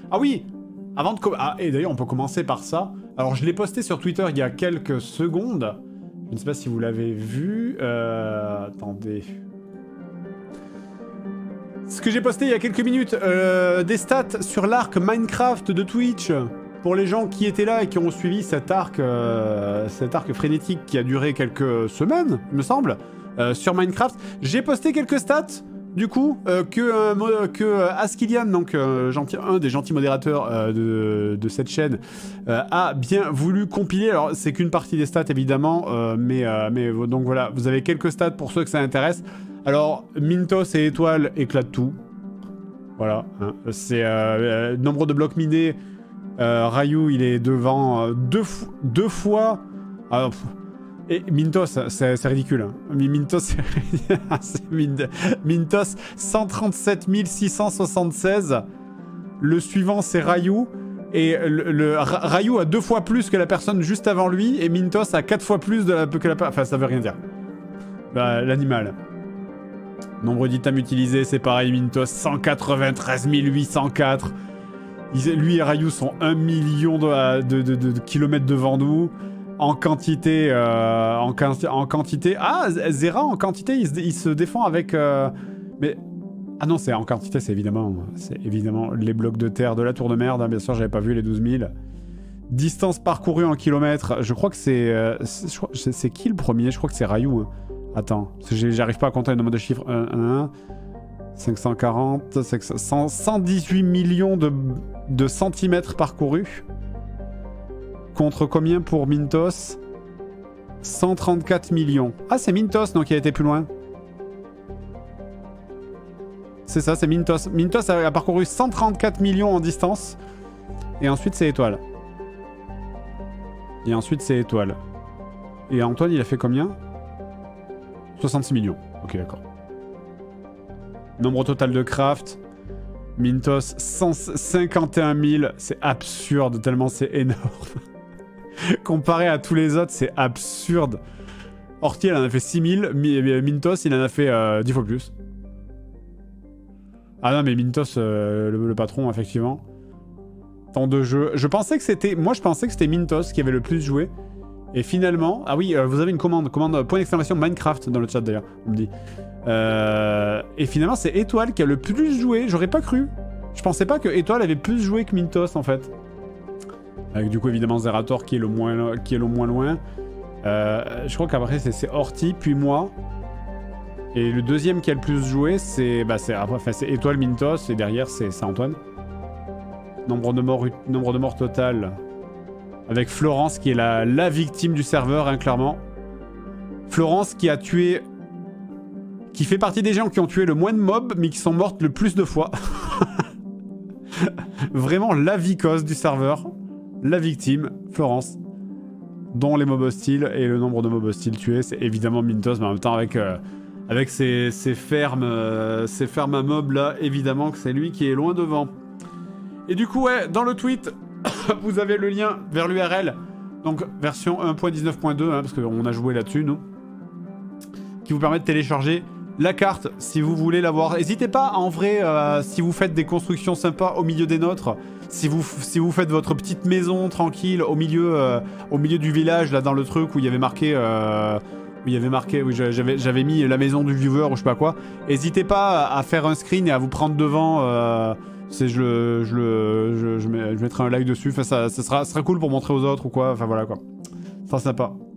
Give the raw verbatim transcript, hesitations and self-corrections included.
Ah oui, avant de... Ah, et d'ailleurs, on peut commencer par ça. Alors, je l'ai posté sur Twitter il y a quelques secondes. Je ne sais pas si vous l'avez vu. Euh... Attendez. Ce que j'ai posté il y a quelques minutes, euh, des stats sur l'arc Minecraft de Twitch. Pour les gens qui étaient là et qui ont suivi cet arc, euh, cet arc frénétique qui a duré quelques semaines, il me semble, euh, sur Minecraft. J'ai posté quelques stats, du coup, euh, que, euh, que euh, Askilian, donc euh, gentil, un des gentils modérateurs euh, de, de cette chaîne, euh, a bien voulu compiler. Alors, c'est qu'une partie des stats, évidemment, euh, mais, euh, mais donc voilà, vous avez quelques stats pour ceux que ça intéresse. Alors, Mintos et Étoile éclatent tout. Voilà, hein. C'est euh, euh, nombre de blocs minés. Euh, Ryu, il est devant euh, deux, deux fois. Alors, et Mintos, c'est ridicule. Hein. Mintos, c'est Mintos, cent trente-sept mille six cent soixante-seize. Le suivant, c'est Ryu. Et le, le Ryu a deux fois plus que la personne juste avant lui. Et Mintos a quatre fois plus de la, que la personne. Enfin, ça veut rien dire. Bah, l'animal. Nombre d'items utilisés, c'est pareil. Mintos, cent quatre-vingt-treize mille huit cent quatre. Lui et Ryu sont un million de, de, de, de, de kilomètres devant nous. En quantité, euh, en, en quantité... Ah, Zera, en quantité, il se, il se défend avec... Euh, mais... Ah non, c'est en quantité, c'est évidemment, c'est évidemment les blocs de terre de la tour de merde. Hein, bien sûr, j'avais pas vu les douze mille. Distance parcourue en kilomètres. Je crois que c'est... Euh, c'est qui le premier? Je crois que c'est Ryu. Hein. Attends, j'arrive pas à compter le nombre de chiffres. un, un, un. cinq cent quarante, cent, cent dix-huit millions de, de centimètres parcourus. Contre combien pour Mintos? cent trente-quatre millions. Ah, c'est Mintos, donc il a été plus loin. C'est ça, c'est Mintos. Mintos a, a parcouru cent trente-quatre millions en distance. Et ensuite, c'est Étoile. Et ensuite, c'est Étoile. Et Antoine, il a fait combien? soixante-six millions. Ok, d'accord. Nombre total de craft. Mintos, cent cinquante et un mille. C'est absurde, tellement c'est énorme. Comparé à tous les autres, c'est absurde. Orti, elle en a fait six mille. Mintos, il en a fait euh, dix fois plus. Ah non, mais Mintos, euh, le, le patron, effectivement. Temps de jeu. Je pensais que c'était... Moi, je pensais que c'était Mintos qui avait le plus joué. Et finalement... Ah oui, euh, vous avez une commande. Commande point d'exclamation Minecraft dans le chat, d'ailleurs. On me dit... Euh, et finalement, c'est Étoile qui a le plus joué. J'aurais pas cru. Je pensais pas que Étoile avait plus joué que Mintos, en fait. Avec du coup, évidemment, Zerator qui est le moins, qui est le moins loin. Euh, je crois qu'après, c'est Horty, puis moi. Et le deuxième qui a le plus joué, c'est bah, enfin, Étoile, Mintos. Et derrière, c'est Antoine. Nombre de morts, nombre de morts total. Avec Florence qui est la, la victime du serveur, hein, clairement. Florence qui a tué... Qui fait partie des gens qui ont tué le moins de mobs, mais qui sont mortes le plus de fois. Vraiment la vicose du serveur. La victime, Florence. Dont les mobs hostiles et le nombre de mobs hostiles tués. C'est évidemment Mintos, mais en même temps avec, euh, avec ses, ses fermes, euh, ses fermes à mobs là, évidemment que c'est lui qui est loin devant. Et du coup, ouais, dans le tweet, vous avez le lien vers l'U R L. Donc version un point dix-neuf point deux, hein, parce qu'on a joué là-dessus, nous. Qui vous permet de télécharger la carte, si vous voulez l'avoir. N'hésitez pas, en vrai, euh, si vous faites des constructions sympas au milieu des nôtres, si vous, si vous faites votre petite maison tranquille au milieu, euh, au milieu du village, là, dans le truc où il y avait marqué... Euh, où il y avait marqué, oui, j'avais mis la maison du viewer ou je sais pas quoi. N'hésitez pas à faire un screen et à vous prendre devant. Euh, je, je, je, je, je, je mettrai un like dessus. Enfin, ça, ça, sera, ça sera cool pour montrer aux autres ou quoi. Enfin, voilà, quoi. Ça sera sympa.